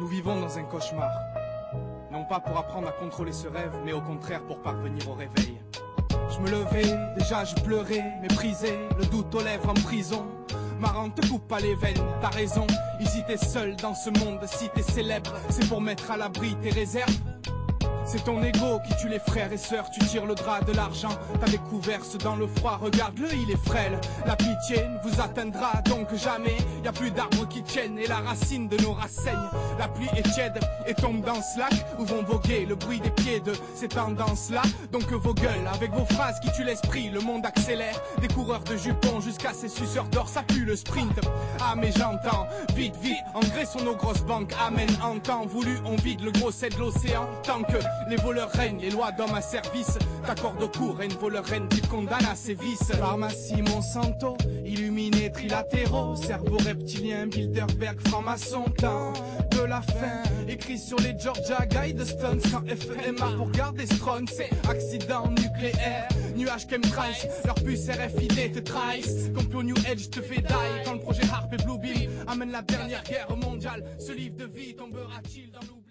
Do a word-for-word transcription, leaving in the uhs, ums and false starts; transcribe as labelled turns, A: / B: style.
A: Nous vivons dans un cauchemar. Non pas pour apprendre à contrôler ce rêve, mais au contraire pour parvenir au réveil. Je me levais, déjà je pleurais, méprisé, le doute aux lèvres en prison. Marrant, te coupe pas les veines, t'as raison. Ici t'es seul dans ce monde, si t'es célèbre, c'est pour mettre à l'abri tes réserves. C'est ton ego qui tue les frères et sœurs, tu tires le drap de l'argent. T'as découvert ce dans le froid, regarde-le, il est frêle. La pitié ne vous atteindra donc jamais. Y a plus d'arbres qui tiennent et la racine de nos races saigne. La pluie est tiède et tombe dans ce lac où vont voguer le bruit des pieds de ces tendances-là. Donc vos gueules, avec vos phrases qui tuent l'esprit, le monde accélère. Des coureurs de jupons jusqu'à ces suceurs d'or, ça pue le sprint. Ah mais j'entends, vite vite, engraissons nos grosses banques. Amen, en temps voulu, on vide le gros c'est de l'océan. Tant que les voleurs règnent, les lois d'hommes à service t'accordent au cours, une voleur reine qui te condamne à ses vices. Pharmacie Monsanto, illuminés trilatéraux, cerveau reptilien, Bilderberg, franc-maçon, temps de la fin, écrit sur les Georgia Guidestones. Quand F E M A pour garder strong, c'est accident nucléaire, nuages chemtrails, leur puce R F I D te trahissent. Complot New Age te fait die, quand le projet Harp et Bluebeam amène la dernière guerre mondiale. Ce livre de vie tombera-t-il dans l'oubli?